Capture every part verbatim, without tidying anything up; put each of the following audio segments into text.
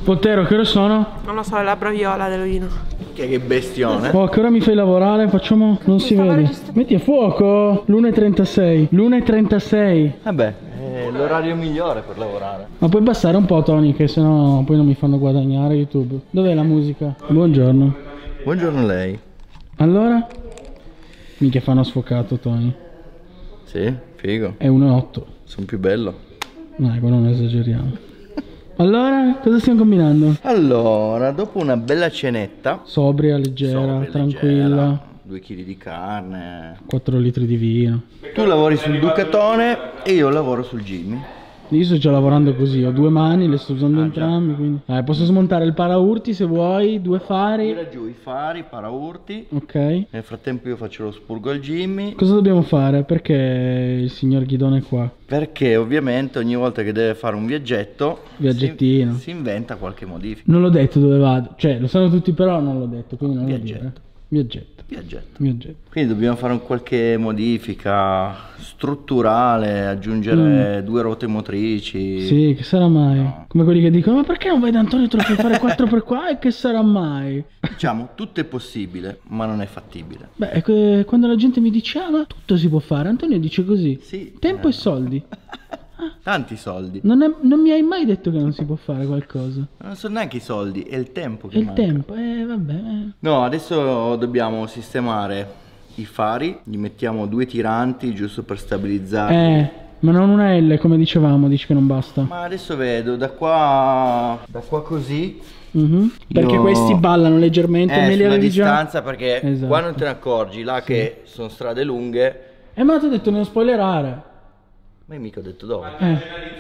Pottero, che ore sono? Non lo so, è la braviola dello vino. Che, che bestione. Oh, che ora mi fai lavorare? Facciamo... Non si vede. Metti a fuoco. l'una e trentasei. l'una e trentasei. Vabbè, è l'orario migliore per lavorare. Ma puoi abbassare un po', Tony, che sennò poi non mi fanno guadagnare YouTube. Dov'è la musica? Buongiorno. Buongiorno a lei. Allora? Mica fanno sfocato, Tony. Sì, figo. È uno e otto. Sono più bello. Dai, qua non esageriamo. Allora, cosa stiamo combinando? Allora, dopo una bella cenetta, Sobria, leggera, sobria, tranquilla. leggera, due chili di carne. quattro litri di vino. Tu lavori sul Ducatone e io lavoro sul Jimmy. Io sto già lavorando così, ho due mani, le sto usando Ah, entrambi, quindi... Eh, posso smontare il paraurti se vuoi, due fari. Tira giù i fari, paraurti. Ok. Nel frattempo io faccio lo spurgo al Jimmy. Cosa dobbiamo fare? Perché il signor Ghidone è qua? Perché ovviamente ogni volta che deve fare un viaggetto Viaggettino. Si, si inventa qualche modifica. Non l'ho detto dove vado, cioè lo sanno tutti però non l'ho detto, quindi non lo Viaggetto. dire. Viaggetto. Viaggetto. Viaggetto. Quindi dobbiamo fare un qualche modifica strutturale, aggiungere Mm. due ruote motrici. Sì, che sarà mai? No. Come quelli che dicono, ma perché non vai da Antonio, te lo fai fare quattro per qua e che sarà mai? Diciamo, tutto è possibile, ma non è fattibile. Beh, è que- quando la gente mi dice, ah, ma tutto si può fare, Antonio dice così. Sì. Tempo eh, e soldi. Tanti soldi. Non, è- non mi hai mai detto che non si può fare qualcosa. Non sono neanche i soldi, è il tempo che E il manca. tempo, eh, vabbè. eh. No, adesso dobbiamo sistemare i fari, gli mettiamo due tiranti giusto per stabilizzare. Eh, ma non una L come dicevamo, dici che non basta. Ma adesso vedo da qua da qua così. Mhm. Perché Io- questi ballano leggermente, Eh, me li sulla avevi già. distanza perché Esatto. qua non te ne accorgi, là che sono strade lunghe. Eh, ma ti ho detto non spoilerare. Ma io mica ho detto dove. Eh.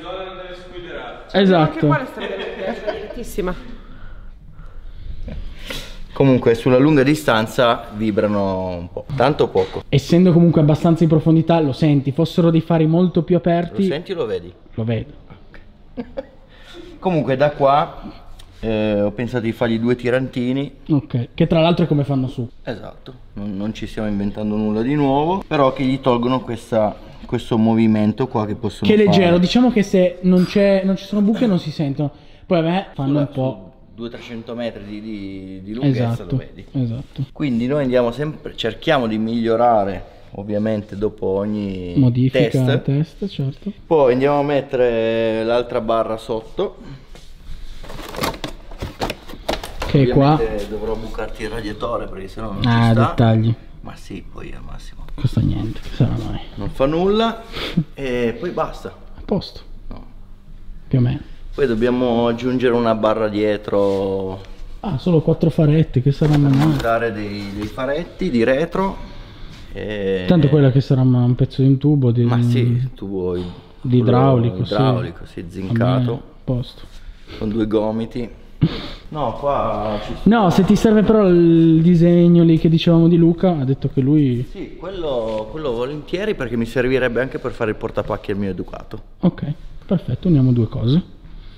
Anche Esatto. qua le strade lunghe, è direttissima. Comunque sulla lunga distanza vibrano un po', tanto poco. Essendo comunque abbastanza in profondità, lo senti, fossero dei fari molto più Lo aperti, senti o lo vedi? lo vedo. Comunque da qua eh, ho pensato di fargli due tirantini. Ok, che tra l'altro è come fanno su. Esatto, non, non ci stiamo inventando nulla di nuovo, però che gli tolgono questa, questo movimento qua che possono Che è leggero, fare. diciamo che se non, c'è, non ci sono buche non si sentono. Poi a me fanno un po'. duecento trecento metri di, di, di lunghezza Esatto, lo vedi. esatto. Quindi noi andiamo sempre, cerchiamo di migliorare ovviamente dopo ogni Modifica test. test, certo. Poi andiamo a mettere l'altra barra sotto. Che qua. Ovviamente dovrò bucarti il radiatore perché sennò non Ah, ci sta. dettagli. Ma sì, poi al massimo. Costa niente, che sarà mai. Non fa nulla e poi basta. A posto, No. più o meno. Poi dobbiamo aggiungere una barra dietro, Ah, solo quattro faretti, che saranno mai. montare dei, dei faretti di retro. E... Tanto quella che sarà ma un pezzo di un tubo di, Ma sì, tu vuoi di idraulico, idraulico, sì, sì. zincato, A posto. con due gomiti. No, qua ci No, se ti serve però il disegno lì che dicevamo di Luca, ha detto che lui... Sì, quello, quello volentieri perché mi servirebbe anche per fare il portapacchi al mio Ducato. Ok, perfetto, uniamo due cose.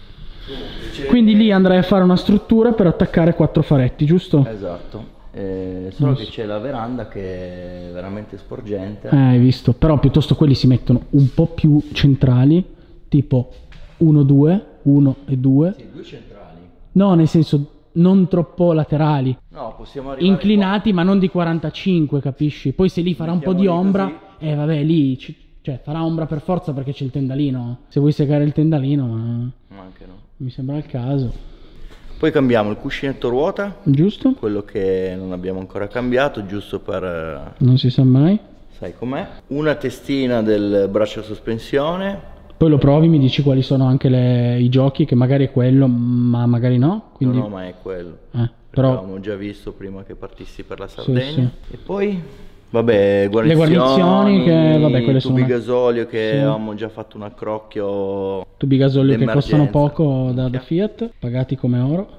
Quindi lì andrai a fare una struttura per attaccare quattro faretti, giusto? Esatto. Eh, solo Non che so. c'è la veranda che è veramente sporgente. Eh, hai visto, però piuttosto quelli si mettono un po' più centrali, tipo uno due, uno e due. Sì, due centrali. No, nel senso non troppo laterali, No, possiamo arrivare inclinati ma non di quarantacinque, capisci? Poi se lì farà un po' di Mettiamoli ombra, così. eh vabbè, lì ci- cioè farà ombra per forza perché c'è il tendalino. Se vuoi segare il tendalino, ma qua. Ma anche no. mi sembra il caso. Poi cambiamo il cuscinetto ruota, Giusto? quello che non abbiamo ancora cambiato, giusto per... eh, Non si sa mai. sai com'è. Una testina del braccio sospensione. Poi lo provi, mi dici quali sono anche le- i giochi, che magari è quello, ma magari no. Quindi... No, no, ma è quello. Eh, Però però l'avevamo già visto prima che partissi per la Sardegna. sì. E poi, vabbè, guarnizioni, guarnizioni che, vabbè, quelle tubi sono- gasolio che sì. avevamo già fatto un accrocchio. tubi gasolio che d'emergenza. costano poco da, da Minchia. Fiat, pagati come oro.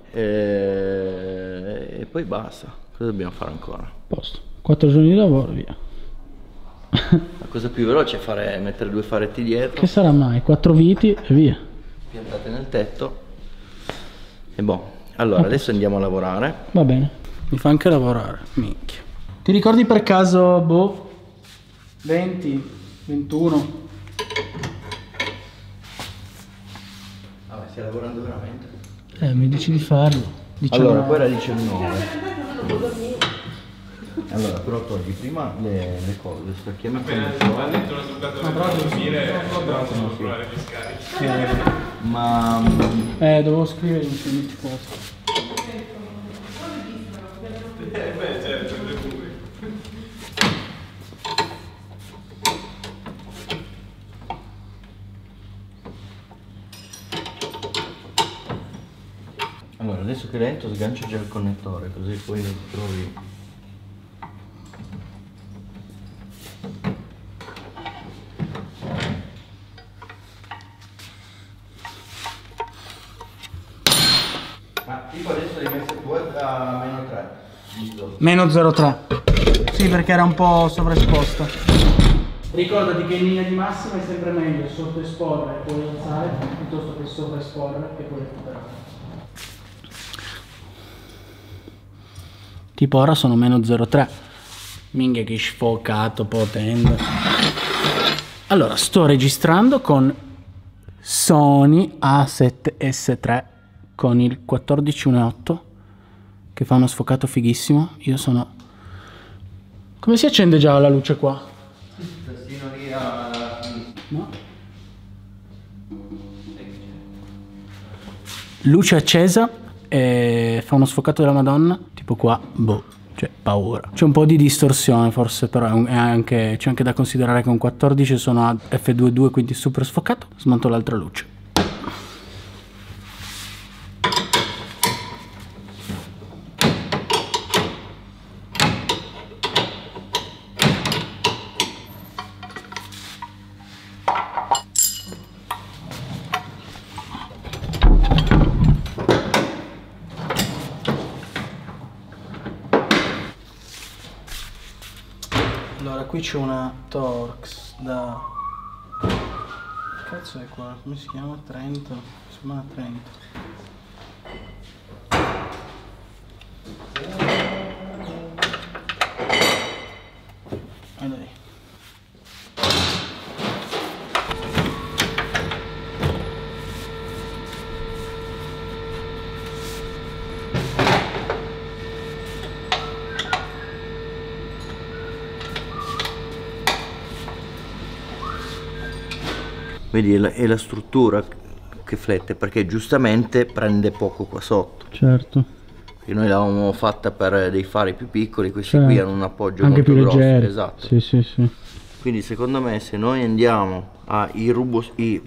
E... e poi basta. Cosa dobbiamo fare ancora? Posto. Quattro giorni di lavoro, via. La cosa più veloce è fare, mettere due faretti dietro, Che sarà mai? Quattro viti e via. piantate nel tetto. E boh. Allora, adesso andiamo a lavorare. Va bene. Mi fa anche lavorare, minchia. Ti ricordi per caso, boh, venti, ventuno? Vabbè, stai lavorando veramente? Eh, mi dici di farlo. diciannove. Allora, quella diciannove. Allora, però togli prima le, le cose, stacchiamo il connettore. dentro la sucata per dormire, non provare gli scarichi. Ma... Eh, dovevo scrivere in quindici cose. Eh beh, certo, le pure. Allora, adesso che è lento sgancia già il connettore, così poi lo trovi. Ma tipo adesso l'hai messo tu a meno tre, giusto? Meno zero virgola tre. Sì, perché era un po' sovraesposta. Ricordati che in linea di massima è sempre meglio sottoesporre e poi alzare piuttosto che sovraesporre e poi recuperare. Tipo ora sono meno zero virgola tre. Minchia che sfocato potente. Allora, sto registrando con Sony A sette S tre con il quattordici uno otto che fa uno sfocato fighissimo. Io sono... Come si accende già la luce qua? Tastino lì a... No? Luce accesa e fa uno sfocato della Madonna. Tipo qua, boh, cioè paura. C'è un po' di distorsione forse, però è un- è anche, c'è anche da considerare che un quattordici sono a F due due, quindi super sfocato. Smonto l'altra luce. Allora, qui c'è una Torx da... Che cazzo è qua? Come si chiama? trenta? Si chiama trenta. Ah, dai. Vedi, è la, è la struttura che flette, perché giustamente prende poco qua sotto. Certo. Perché noi l'avevamo fatta per dei fari più piccoli, questi Certo. qui hanno un appoggio Anche molto più grosso. leggeri. Esatto. Sì, sì, sì. Quindi secondo me se noi andiamo a irrobus- i-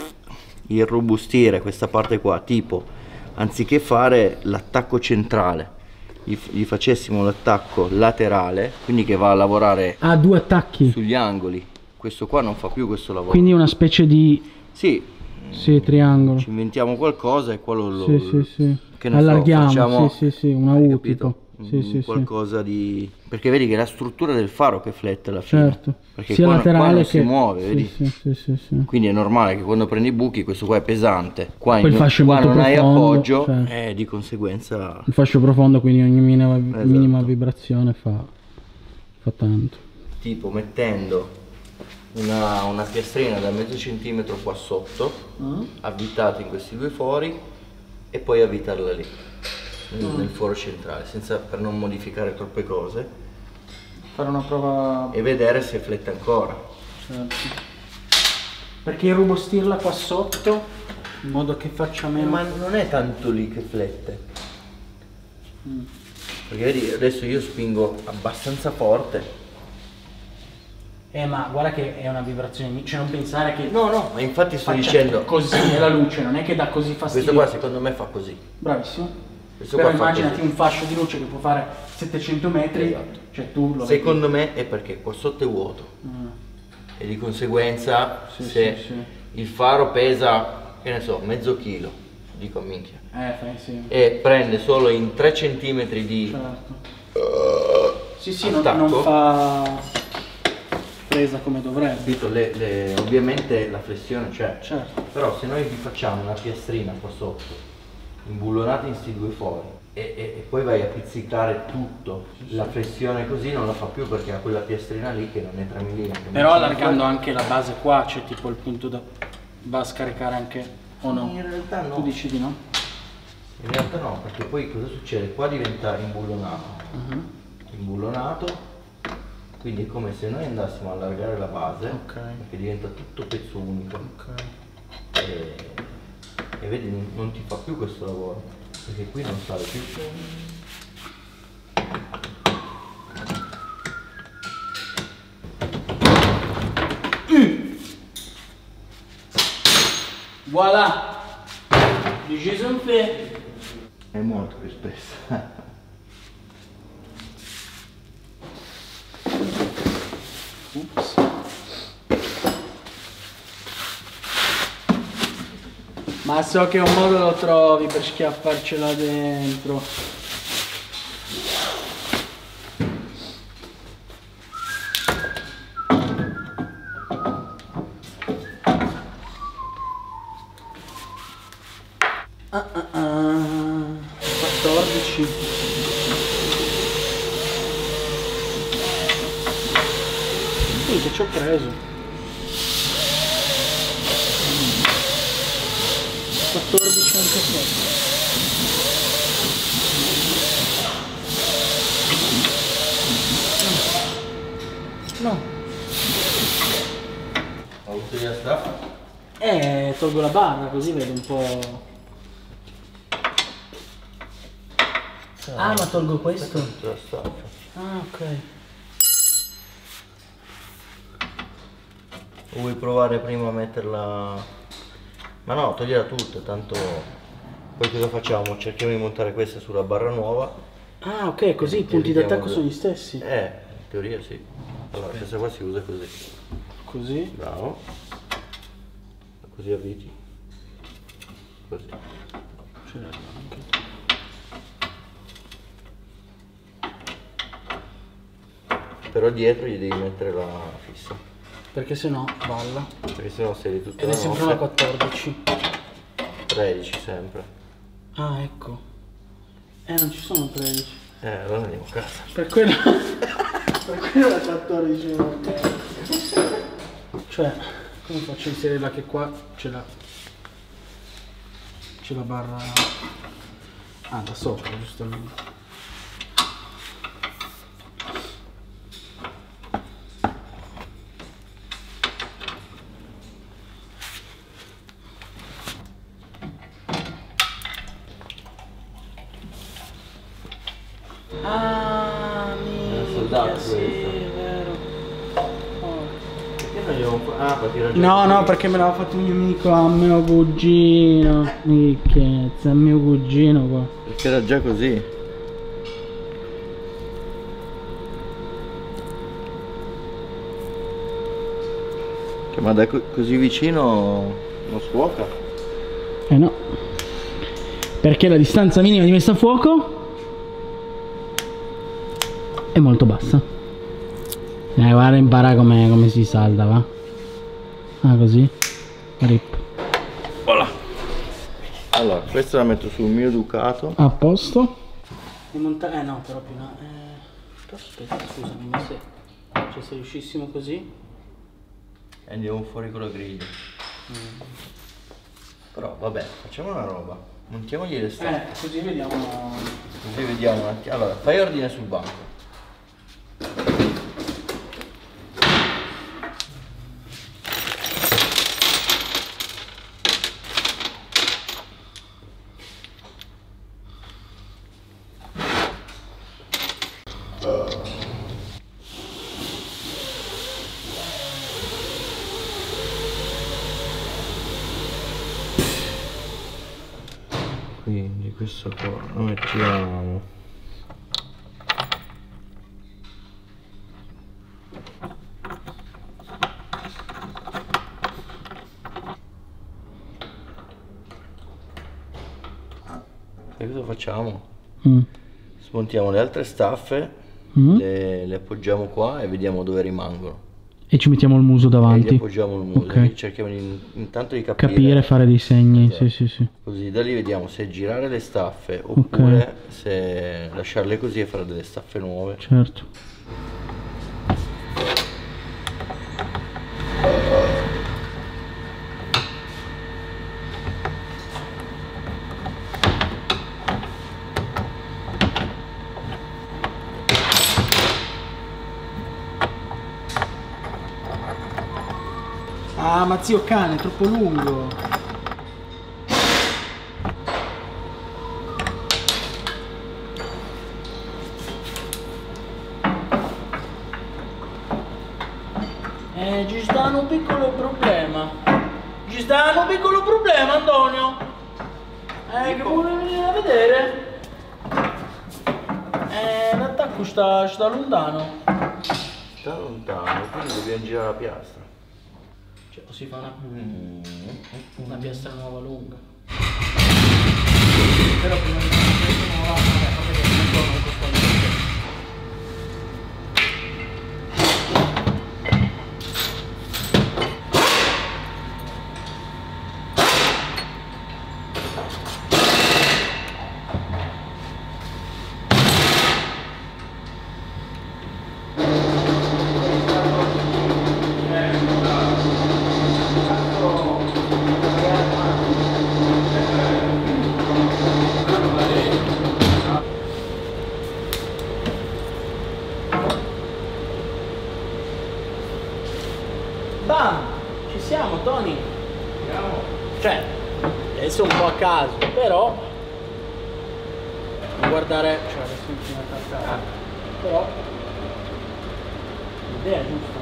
irrobustire questa parte qua, tipo anziché fare l'attacco centrale, gli, f- gli facessimo l'attacco laterale, quindi che va a lavorare Ha due attacchi. sugli angoli. Questo qua non fa più questo lavoro. Quindi una specie di... Sì, Sì, triangolo. ci inventiamo qualcosa e quello lo... Sì, sì, sì. che ne so, Allarghiamo, facciamo- sì, sì, sì, una hai U capito? tipo. Sì, Un sì, sì. qualcosa di... Perché vedi che è la struttura del faro che flette alla fine. Certo. Perché Sia qua, laterale qua non che... si muove, sì, vedi? Sì, sì, sì, sì. Quindi è normale che quando prendi i buchi questo qua è pesante. Qua, Poi il in- fascio è qua molto non hai profondo, appoggio certo. e di conseguenza... Il fascio profondo, quindi ogni minima, Esatto. minima vibrazione fa, fa tanto. Tipo mettendo una, una piastrina da mezzo centimetro qua sotto, avvitata in questi due fori e poi avvitarla lì, nel, nel foro centrale, senza, per non modificare troppe cose Fare una prova... e vedere se flette ancora. Certo. Perché irrobustirla qua sotto, in modo che faccia meno... Ma non è tanto lì che flette. Mm. Perché vedi, adesso io spingo abbastanza forte. Eh, ma guarda che è una vibrazione, mi- cioè non pensare che... No, no, ma infatti sto faccia dicendo, così è la luce, non è che dà così fastidio. questo qua secondo me fa così. Bravissimo. Questo Però qua fa immaginati così. un fascio di luce che può fare settecento metri, Esatto. cioè tu lo Secondo me è perché qua sotto è vuoto vedi. Mm. e di conseguenza Sì, se sì, sì. il faro pesa, che ne so, mezzo chilo, dico minchia, Eh, fai sì. e prende solo in tre centimetri di... Certo. Sì, sì, non, attacco. non fa presa come dovrebbe. Capito? Le- le- ovviamente la flessione c'è, Certo. però se noi gli facciamo una piastrina qua sotto, imbullonata in sti due fori, e, e- e poi vai a pizzicare tutto, la flessione così non la fa più perché ha quella piastrina lì che non è tre millimetri. Però allargando anche la base qua, c'è tipo il punto da... va a scaricare anche... o no? In realtà no. Tu dici di no? In realtà no, perché poi cosa succede? Qua diventa imbullonato. Uh-huh. Imbullonato, quindi è come se noi andassimo a allargare la base, okay. Perché diventa tutto pezzo unico. Okay. E, e vedi, non, non ti fa più questo lavoro, perché qui non sale più. Voilà! Je sono fait! È molto più spessa. Ups. Ma so che un modo lo trovi per schiaffarcela dentro. Ah, ah, ah. quattordici. Sì, che ci ho preso. quattordici anche qua. No. Ma usi la staffa? Eh, tolgo la barra così vedo un po'. Ah, ma tolgo questo? La staffa. Ah, ok. Vuoi provare prima a metterla? Ma no, toglierà tutto, tanto poi cosa facciamo? Cerchiamo di montare questa sulla barra nuova. Ah, ok, così i punti d'attacco sono gli stessi? Eh, in teoria sì. Allora, okay. Questa qua si usa così. Così? Bravo. Così avviti. Così. Ce l'ho anche. Però dietro gli devi mettere la fissa. Perché sennò balla. Perché sennò sei tutto. Ed è sempre una quattordici. tredici sempre. Ah, ecco. Eh, non ci sono tredici. Eh, allora andiamo a casa. Per quello. Per quello la quattordici. Cioè, come faccio a inserirla che qua c'è la. C'è la barra. Ah, da sopra, giustamente. Ah, minchia, sì, è vero. Oh. Perché non glielo fa- Ah, perché era già No, così. no, perché me l'ha fatto un mio amico a mio cugino. Minchia, è mio cugino qua. Perché era già così. Che ma da co- così vicino non scuoca? Eh no. Perché la distanza minima di messa a fuoco è molto bassa. Eh, guarda, impara come, come si salda, va. Ah, così. Rip. Voilà. Allora, questa la metto sul mio Ducato. A posto. E monta- eh no, però più no. Eh, però aspetta, scusami, ma se, cioè, se riuscissimo così. E andiamo fuori con la griglia. Mm. Però vabbè, facciamo una roba. Montiamogli le staffe. Eh, così vediamo. Così vediamo un attimo. Allora, fai ordine sul banco. Quindi questo qua lo mettiamo. E cosa facciamo? Mm. Smontiamo le altre staffe, Mm. le, le appoggiamo qua e vediamo dove rimangono. E ci mettiamo il muso E gli davanti. appoggiamo il muso. Ok. Cerchiamo di, intanto di capire. Capire, fare dei segni. Esatto. Sì, sì, sì. Così da lì vediamo se girare le staffe oppure se lasciarle così e fare delle staffe nuove. Certo. Ah, ma zio cane, è troppo lungo. Eh, ci sta un piccolo problema. Ci sta un piccolo problema, Antonio. Eh, che vuole venire a vedere? Eh, l'attacco sta, sta lontano. Sta lontano, quindi dobbiamo girare la piastra. Cioè, o si fa una, una piastra nuova lunga. Però prima di fare una piastra nuova, vabbè, fa vedere che non non costa niente. Bam! Ci siamo, Tony! Siamo. Cioè, adesso un po' a caso, però non guardare, cioè adesso non si mette a caso, però l'idea è giusta,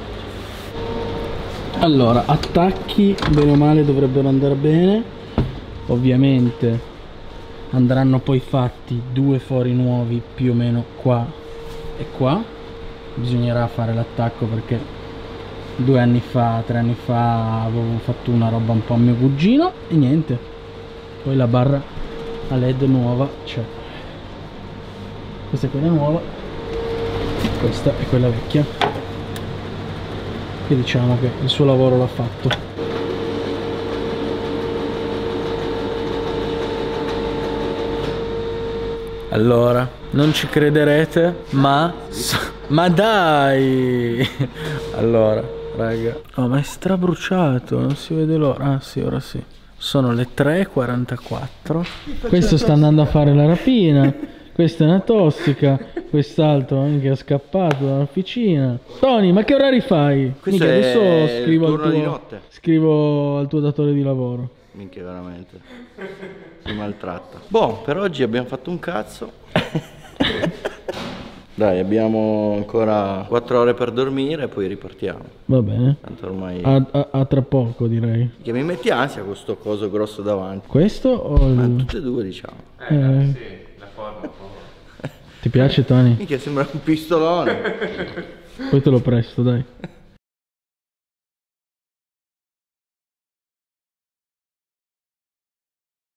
no? Allora, attacchi bene o male dovrebbero andare bene. Ovviamente andranno poi fatti due fori nuovi più o meno qua e qua. Bisognerà fare l'attacco perché due anni fa, tre anni fa avevo fatto una roba un po' a mio cugino e niente. Poi la barra a led nuova c'è. Questa è quella nuova, questa è quella vecchia. E diciamo che il suo lavoro l'ha fatto. Allora, non ci crederete, ma ma dai! Allora, raga, oh, ma è strabruciato, non si vede l'ora. Ah sì, ora sì. Sono le tre e quarantaquattro. Questo sta andando a fare la rapina. Questa è una tossica. Quest'altro anche è scappato dall'officina. Tony, ma che orari fai? Questo Mica, adesso è scrivo il al turno di tuo, notte. scrivo al tuo datore di lavoro. Minchia, veramente. Si maltratta. Boh, per oggi abbiamo fatto un cazzo. Dai, abbiamo ancora quattro ore per dormire e poi ripartiamo. Va bene. Tanto ormai... A, a, a tra poco, direi. Che mi metti ansia con sto coso grosso davanti. Questo o Ma il... tutte e due, diciamo. Eh, Eh. sì, la forma un po'. Ti piace, Tony? Minchia, sembra un pistolone. Poi te lo presto, dai.